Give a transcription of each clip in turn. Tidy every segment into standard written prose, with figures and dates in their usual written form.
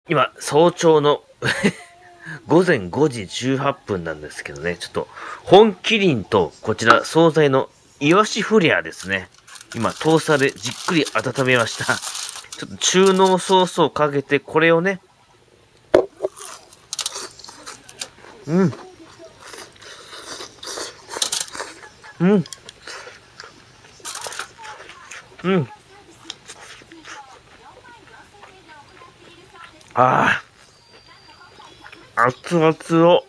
今、早朝の午前5時18分なんですけどね、ちょっと、本麒麟と、こちら、惣菜のイワシフレアですね。今、トースターでじっくり温めました。ちょっと中濃ソースをかけて、これをね、うん、うん、うん。ああ、熱々を、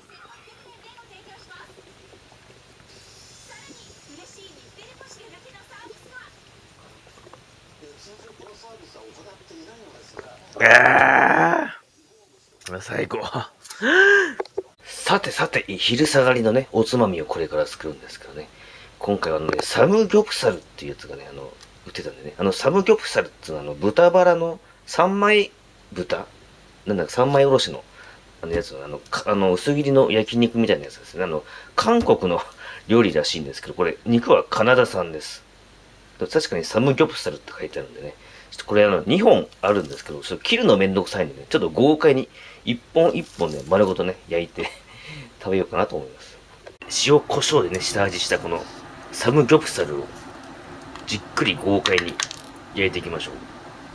最高。さてさて、昼下がりのね、おつまみをこれから作るんですけどね。今回はサムギョプサルっていうやつがね、売ってたんでね。サムギョプサルっていうのは豚バラの三枚豚なんだか三枚おろしの、やつ薄切りの焼肉みたいなやつですね。韓国の料理らしいんですけど、これ、肉はカナダ産です。確かにサムギョプサルって書いてあるんでね。ちょっとこれ2本あるんですけど、ちょっと切るのめんどくさいんでね、ちょっと豪快に1本1本ね、丸ごとね、焼いて食べようかなと思います。塩コショウでね、下味したこのサムギョプサルをじっくり豪快に焼いていきましょう。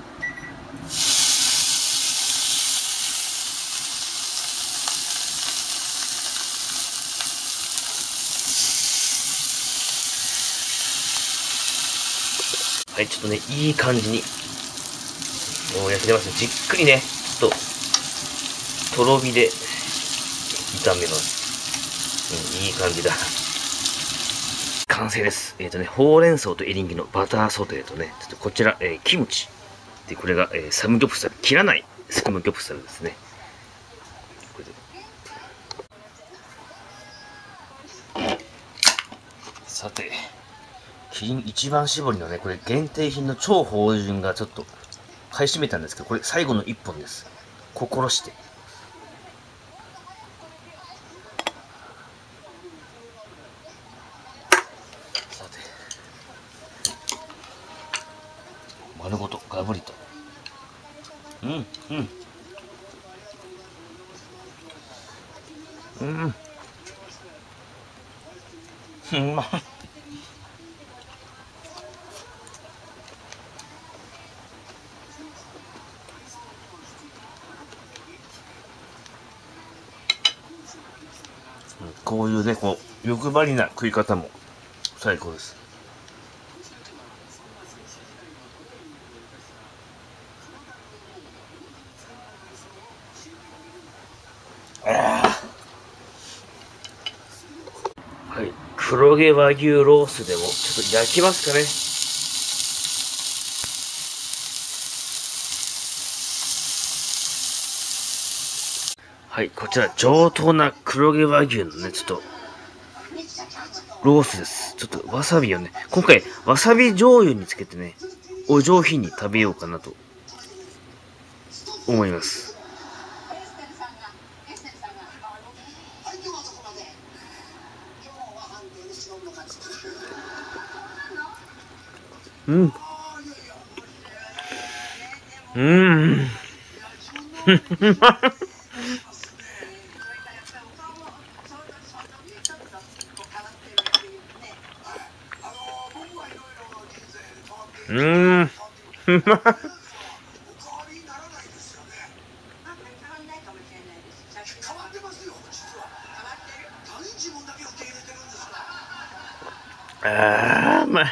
はい、ちょっとね、いい感じに、もう焼けてますね。じっくりね、ちょっと、とろ火で炒めます。いい感じだ。完成です。ほうれん草とエリンギのバターソテーとね、ちょっとこちら、キムチ。で、これが、サムギョプサル。切らないサムギョプサルですね。これでさて、キリン一番搾りのね、これ限定品の超芳醇がちょっと買い占めたんですけど、これ最後の一本です。心して。さて、丸ごとガブリと。うん、うん。うん。うまい。こういうね、こう、欲張りな食い方も最高です。はい。黒毛和牛ロースでも、ちょっと焼きますかね。はい。こちら、上等な黒毛和牛のね、ちょっと、ロースです。ちょっとわさびをね、今回、わさび醤油につけてね、お上品に食べようかなと思います。うん。うん。うん。うまい。あー、うまい。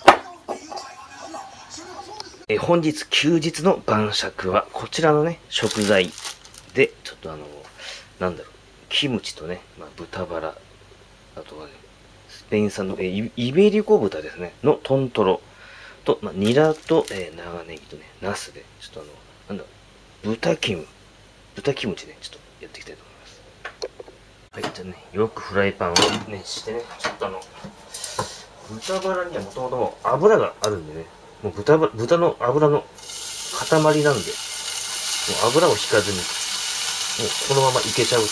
本日休日の晩酌はこちらのね、食材で、ちょっとなんだろう、キムチとね、豚バラ、あとはね、スペイン産の、イベリコ豚ですね、のトントロと、ニラと、長ネギとね、ナスで、ちょっとなんだろう、豚キムチね、ちょっとやっていきたいと思います。はい、じゃあね、よくフライパンを熱してね、ちょっと豚バラにはもともともう油があるんでね、もう豚の油の塊なんで、もう油を引かずに、もうこのままいけちゃうと。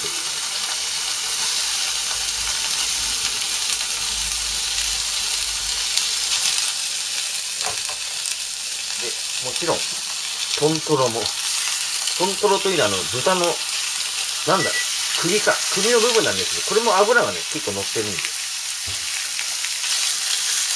で、もちろん、トントロも、 トントロというのは豚の、なんだろう、首の部分なんですけど、これも油がね、結構乗ってるんです。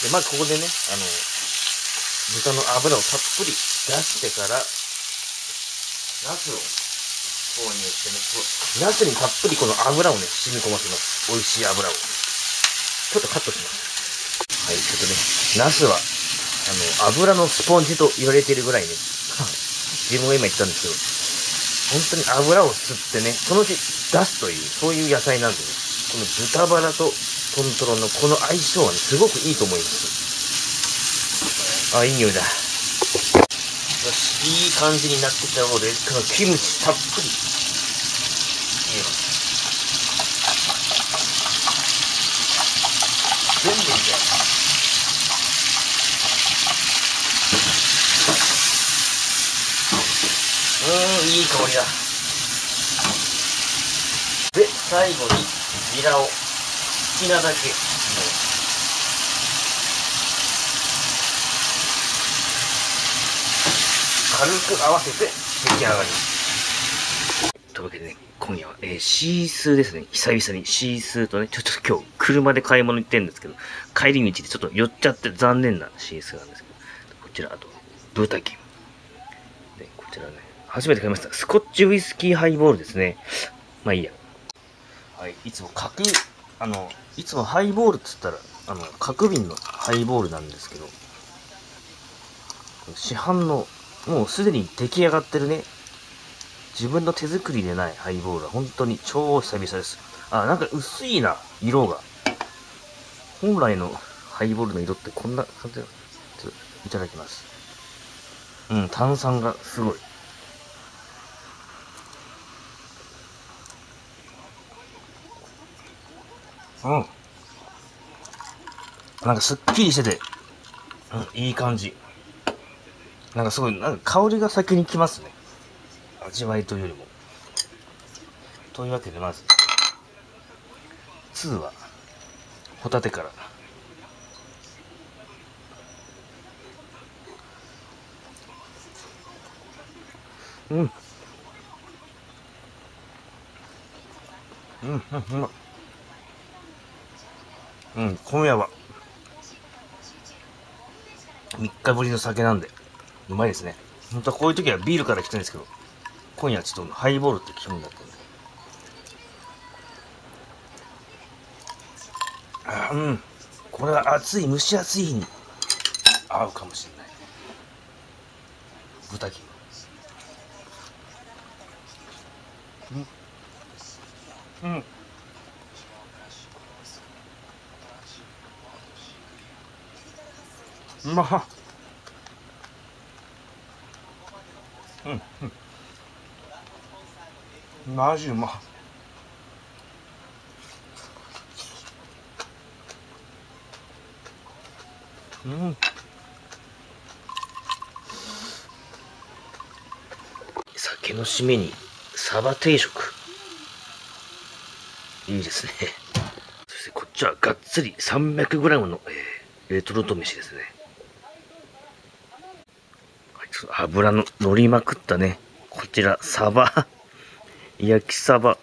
で、まずここでね、豚の油をたっぷり出してから、ナスを投入してね、ナスにたっぷりこの油をね、染み込ませます。美味しい油を。ちょっとカットします。はい、ちょっとね、ナスは、油のスポンジと言われているぐらいね、自分が今言ったんですけど、本当に油を吸ってね、そのうち出すという、そういう野菜なんでね、この豚バラとトントロのこの相性はね、すごくいいと思います。あ、いい匂いだ。よし、いい感じになってきたので、このキムチたっぷり入れます。全部入れちゃいます。いい香りだ。で、最後にニラを好きなだけ入れます。軽く合わせて出来上がり。というわけでね、今夜は、シースーですね。久々にシースーとね、ちょっと今日車で買い物行ってるんですけど、帰り道でちょっと寄っちゃって残念なシースーなんですけど、こちら、あと、豚キム。で、こちらね、初めて買いました。スコッチウイスキーハイボールですね。まあいいや。はい、いつもいつもハイボールっつったら、角瓶のハイボールなんですけど、市販の、もうすでに出来上がってるね、自分の手作りでないハイボールは本当に超久々です。あ、なんか薄いな、色が。本来のハイボールの色ってこんな感じだ。ちょっといただきます。炭酸がすごい。なんかすっきりしてて、いい感じ。なんかすごい、なんか香りが先に来ますね。味わいというよりも。というわけで、まず、2は、ホタテから。今夜は、3日ぶりの酒なんで、うまいですね。本当はこういう時はビールから来てるんですけど、今夜はちょっとハイボールって気分だったんで。これは暑い、蒸し暑い日に合うかもしれない。豚キム。うまっ。マジうまっ。酒の締めにサバ定食。いいですね。そしてこっちはがっつり 300g の、レトルト飯ですね。ちょっと油の乗りまくったね。こちら、サバ。焼きサバ。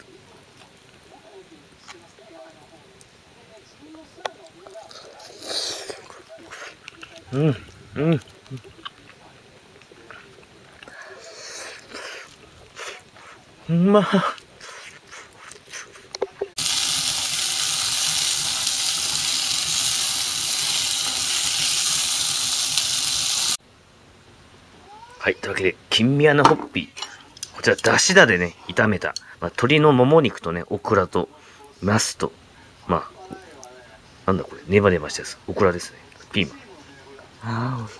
うまっ。はい。というわけで、金宮のホッピー。こちら、だしだでね、炒めた、鶏のもも肉とね、オクラと、ナスと、なんだこれ、ネバネバしたやつ。オクラですね。ピーマン。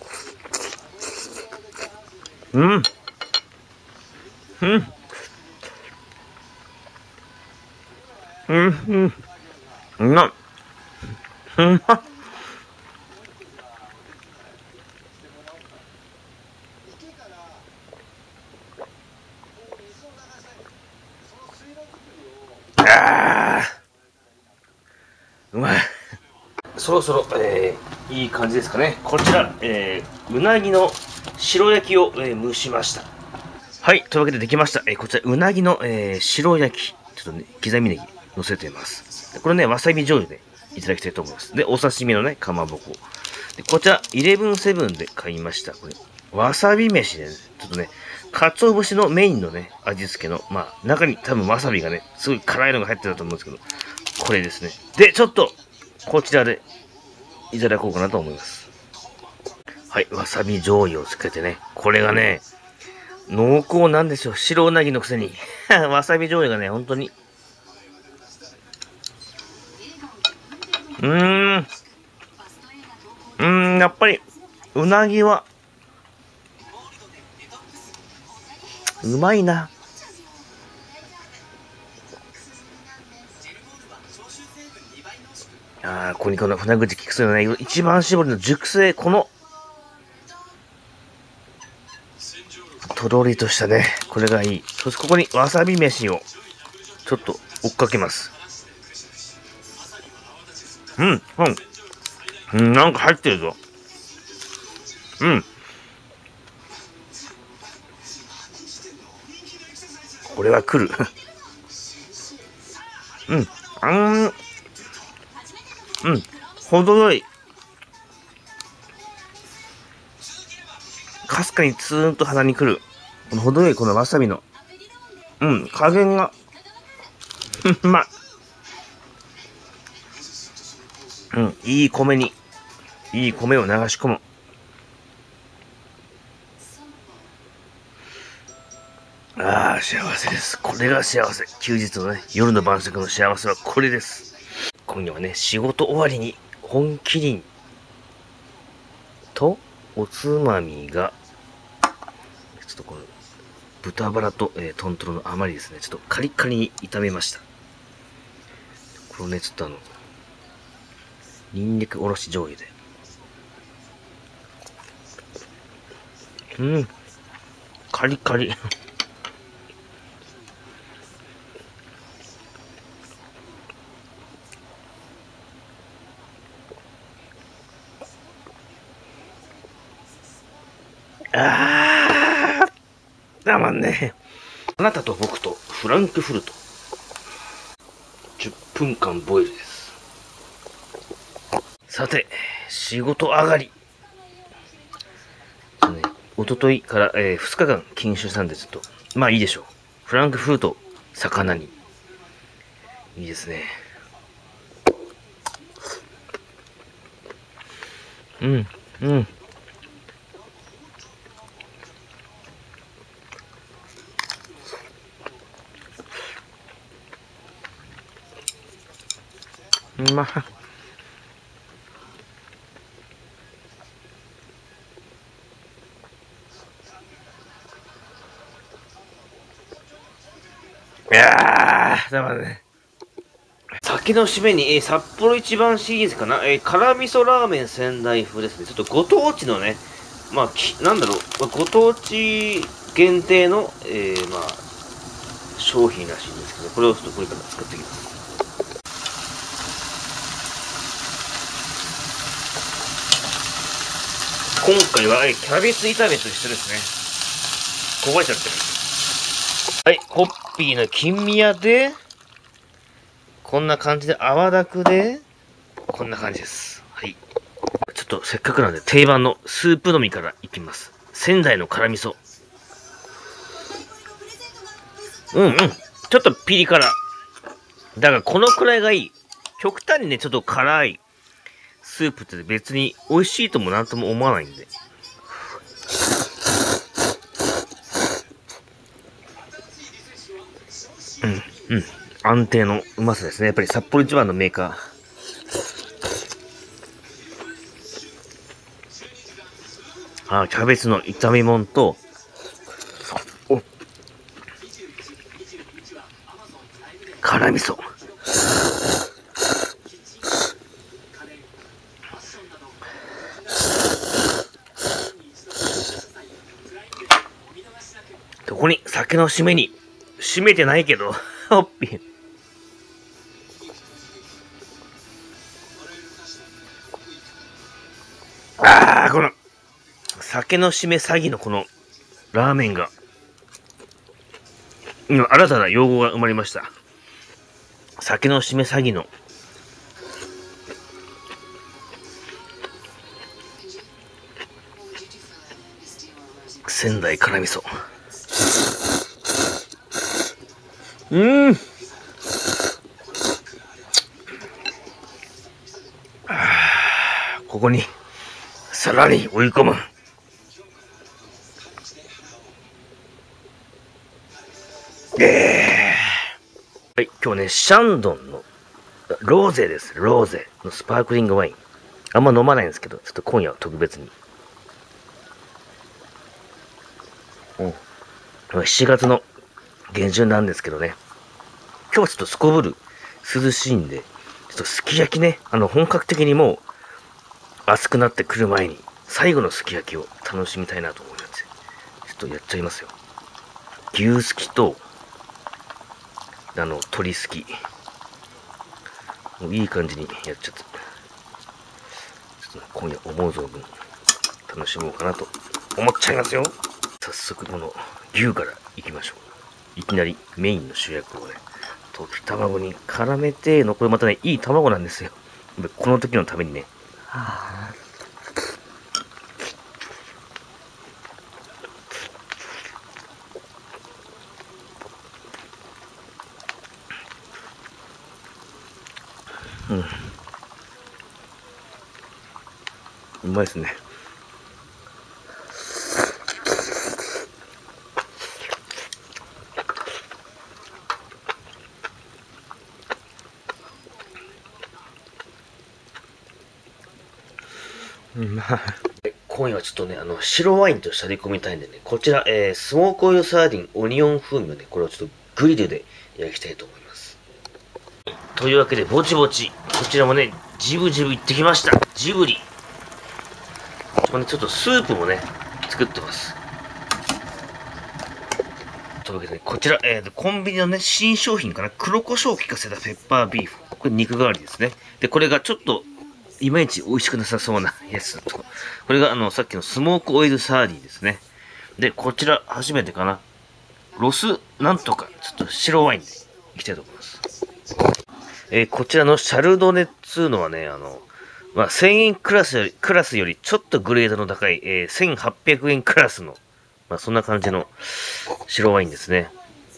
うまっ。うまい。そろそろ、いい感じですかね。こちら、うなぎの白焼きを、蒸しました。 はい。というわけでできました。こちら、うなぎの、白焼き。ちょっとね、刻みネギ乗せています。これね、わさび醤油でいただきたいと思います。で、お刺身のね、かまぼこ。でこちら、イレブンセブンで買いました。これ、わさび飯で、ね、ちょっとね、鰹節のメインのね、味付けの、まあ、中に多分わさびがね、すごい辛いのが入ってたと思うんですけど、これですね。で、ちょっと、こちらでいただこうかなと思います。はい、わさび醤油をつけてね、これがね、濃厚なんですよ。白うなぎのくせに。わさび醤油がね、本当に。やっぱり、うなぎは、うまいな。ここにこの船口菊水のね、一番搾りの熟成、この、とろりとしたね、これがいい。そしてここにわさび飯を、ちょっと追っかけます。なんか入ってるぞ。これは来る。程よい。かすかにツーンと鼻に来る。この程よいこのわさびの。加減が。うまい。いい米に、いい米を流し込む。幸せです。これが幸せ。休日のね、夜の晩酌の幸せはこれです。今夜はね、仕事終わりに本麒麟とおつまみが、ちょっとこの豚バラと、トントロの余りですね、ちょっとカリカリに炒めました。これをね、ちょっとニンニクおろし醤油で。カリカリ。たまんね。あなたと僕とフランクフルト。10分間ボイルです。さて、仕事上がり。一昨日から、2日間禁酒したんで、ちょっと、まあいいでしょう。フランクフルト、魚に。いいですね。まあ。だからね。酒の締めに、札幌一番シリーズかな、辛味噌ラーメン仙台風ですね。ちょっとご当地のね、まあ、なんだろう、ご当地限定の、まあ、商品らしいんですけど、これをちょっとこれから作っていきます。今回は、キャベツ炒めと一緒ですね。焦がしちゃってる。はい、ホッピーの金宮で、こんな感じで泡だくで、こんな感じです。はい。ちょっとせっかくなんで定番のスープ飲みからいきます。仙台の辛味噌。ちょっとピリ辛。だからこのくらいがいい。極端にね、ちょっと辛いスープって別に美味しいともなんとも思わないんで。安定のうまさですね。やっぱり札幌一番のメーカー。キャベツの炒め物と、辛味噌。ここに酒の締めに、締めてないけど、ホッピー。この、酒の締め詐欺のこの、ラーメンが、 今、新たな用語が生まれました。酒の締め詐欺の。仙台辛味噌。ここに、さらに追い込む。はい、今日ね、シャンドンのローゼです。ローゼのスパークリングワイン。あんま飲まないんですけど、ちょっと今夜は特別に。7月の下旬なんですけどね。今日はちょっとすこぶる涼しいんで、ちょっとすき焼きね、本格的にもう暑くなってくる前に、最後のすき焼きを楽しみたいなと思います。ちょっとやっちゃいますよ。牛すきと、鶏すき。もういい感じにやっちゃって。ちょっと今夜思う存分楽しもうかなと思っちゃいますよ。早速この牛からいきましょう。いきなりメインの主役をね、溶き卵に絡めての、これまたね、いい卵なんですよ。でこの時のためにね、うまいですね。今夜はちょっとね、白ワインとしたり込みたいんでね、こちら、スモークオイルサーディン、オニオン風味のね、これをちょっとグリルで焼きたいと思います。というわけで、ぼちぼち、こちらもね、ジブジブいってきました。ジブリ。ちょっとスープもね、作ってます。というわけで、ね、こちら、コンビニのね、新商品かな、黒胡椒を効かせたペッパービーフ。これ肉代わりですね。で、これがちょっと、いまいち美味しくなさそうなやつと。これがさっきのスモークオイルサーディですね。で、こちら初めてかな。ロスなんとか、ちょっと白ワインでいきたいと思います。こちらのシャルドネっつうのはね、1000円クラスよりちょっとグレードの高い、1800円クラスの、そんな感じの白ワインですね。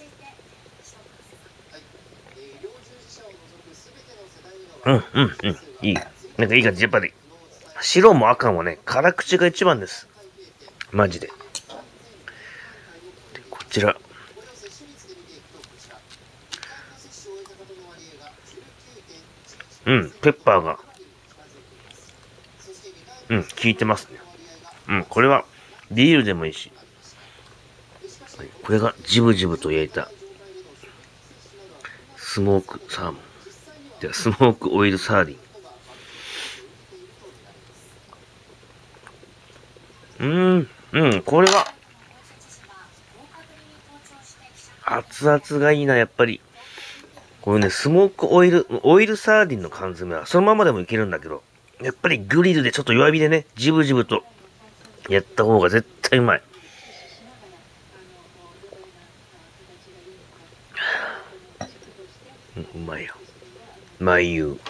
いい。なんかいい感じ。やっぱり、白も赤もね、辛口が一番です。マジで。でこちら。ペッパーが、効いてますね。これは、ビールでもいいし。これがジブジブと焼いた、スモークサーモン。では、スモークオイルサーディン。これは、熱々がいいな、やっぱり。これね、スモークオイルサーディンの缶詰は、そのままでもいけるんだけど、やっぱりグリルでちょっと弱火でね、ジブジブとやった方が絶対うまい。うまいよ。眉優。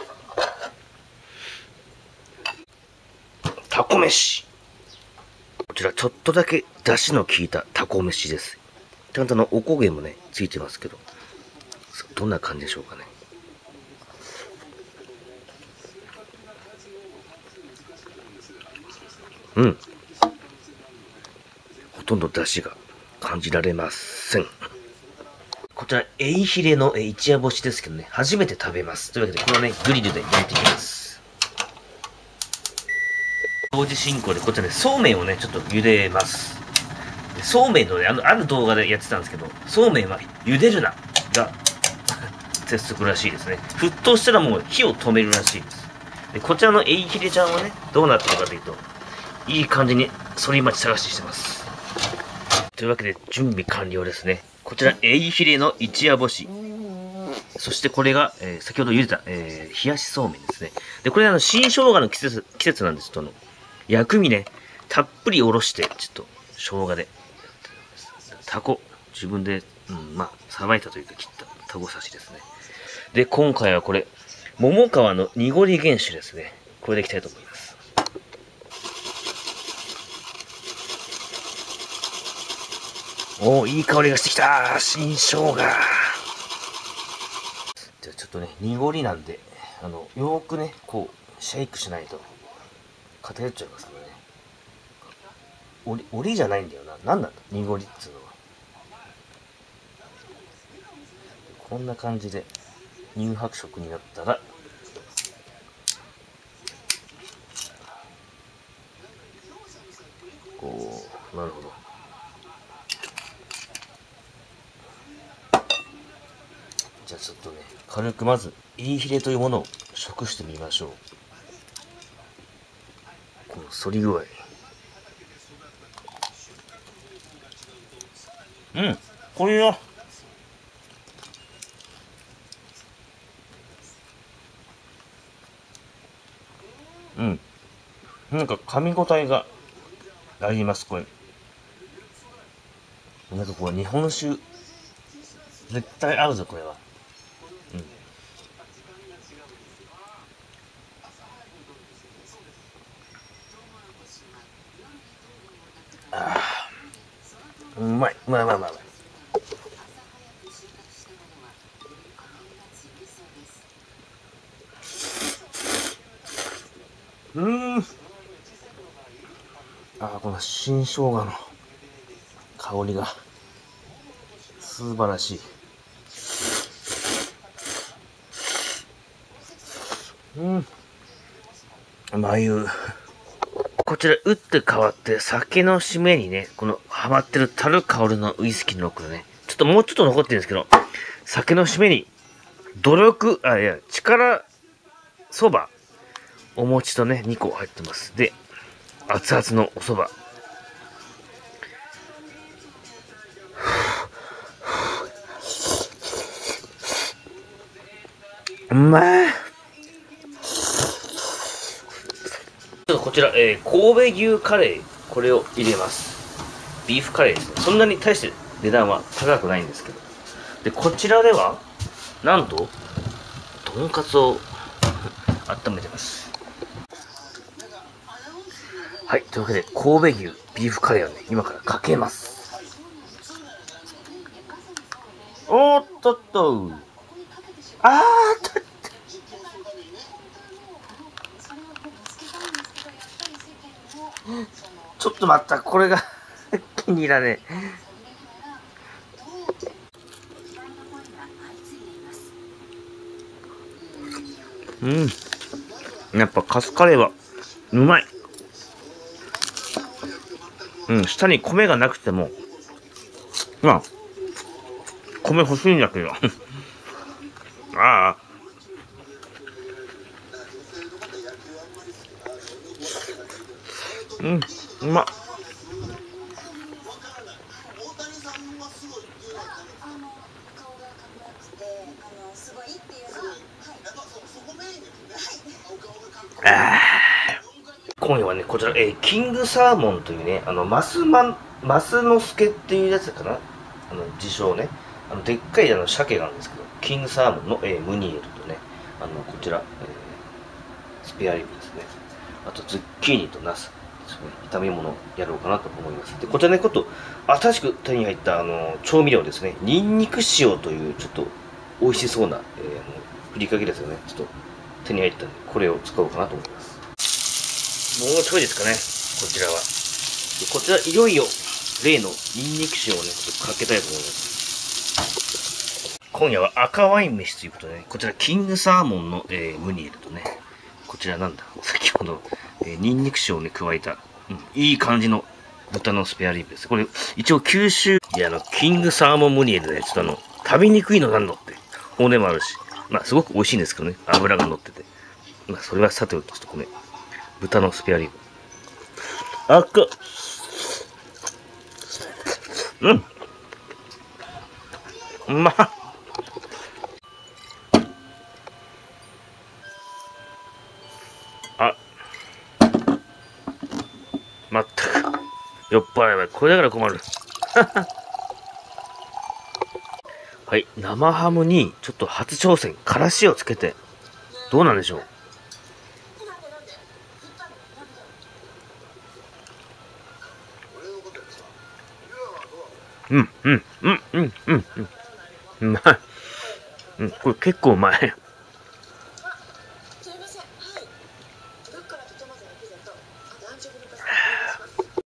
タコ飯。こちらちょっとだけ出汁の効いたタコ飯です。ちゃんとおこげもね、ついてますけど。どんな感じでしょうかね。ほとんど出汁が感じられません。こちら、エイヒレの一夜干しですけどね、初めて食べます。というわけで、これをね、グリルで焼いていきます。同時進行で、こちらね、そうめんをね、ちょっと茹でます。そうめんのね、ある動画でやってたんですけど、そうめんは茹でるなが鉄則らしいですね。沸騰したらもう火を止めるらしいです。でこちらのエイヒレちゃんはね、どうなってるかというと、いい感じに反り待ち探ししてます。というわけで準備完了ですね。こちらエイヒレの一夜干し。そしてこれが、先ほど茹でた、冷やしそうめんですね。で、これ新生姜の季節なんです。薬味ね、たっぷりおろして、ちょっと生姜で。タコ、自分でまあ、さばいたというか切ったタゴ刺しですね。で、今回はこれ、桃川の濁り原酒ですね。これでいきたいと思います。おー、いい香りがしてきた。新生姜。じゃあちょっとね、濁りなんで、よーくね、こう、シェイクしないと、偏っちゃいますからね。折りじゃないんだよな。なんなんだ濁りっつうのは。こんな感じで、乳白色になったら、こう、なるほど。じゃあちょっとね、軽くまず、いいヒレというものを食してみましょう。この反り具合。これよ。なんか噛み応えがあります、これ。なんかこう、日本酒、絶対合うぞ、これは。うまい、うまい、うまい、うまい。この新生姜の香りが素晴らしい。眉。こちら、打って変わって、酒の締めにね、この、ハマってる樽香るのウイスキーのロックでね、ちょっともうちょっと残ってるんですけど、酒の締めに、力そば、お餅とね、2個入ってます。で、熱々のお蕎麦。うまい。ちょっとこちら、神戸牛カレー、これを入れます。ビーフカレーですね。そんなに大して値段は高くないんですけど。で、こちらでは、なんと、とんかつを温めてます。はい、というわけで、神戸牛ビーフカレーをね、今からかけます。おーっとっと。ちょっと待った、これが気に入らねえ。やっぱカツカレーはうまい。下に米がなくても、まあ、米欲しいんだけど。うまっ。今夜はね、こちら、キングサーモンというね、マスノスケっていうやつかな、自称ね、でっかい鮭なんですけど、キングサーモンの、ムニエルとね、こちら、スペアリブですね。あと、ズッキーニとナスですね、炒め物をやろうかなと思います。で、こちらね、新しく手に入った、調味料ですね、ニンニク塩という、ちょっと、美味しそうな、ふりかけですよね、ちょっと、手に入ったんで、これを使おうかなと思います。もうちょいですかね、こちらは。こちら、いよいよ、例のニンニク塩をね、ちょっとかけたいと思います。今夜は赤ワイン飯ということでね、こちら、キングサーモンの、ムニエルとね、こちらなんだ、先ほど、ニンニク塩をね、加えた、いい感じの豚のスペアリブです。これ、一応九州、キングサーモンムニエルね、ちょっと食べにくいのなんのって、骨もあるし、まあ、すごく美味しいんですけどね、脂が乗ってて。まあ、それはさておき、ちょっとこれ、豚のスペアリブ。うまっ。まったく。酔っ払いはこれだから困る。 はい、生ハムにちょっと初挑戦、からしをつけて、どうなんでしょう。うん、うん、うん、うん、うん、うん。うまい。うん、これ結構うまい。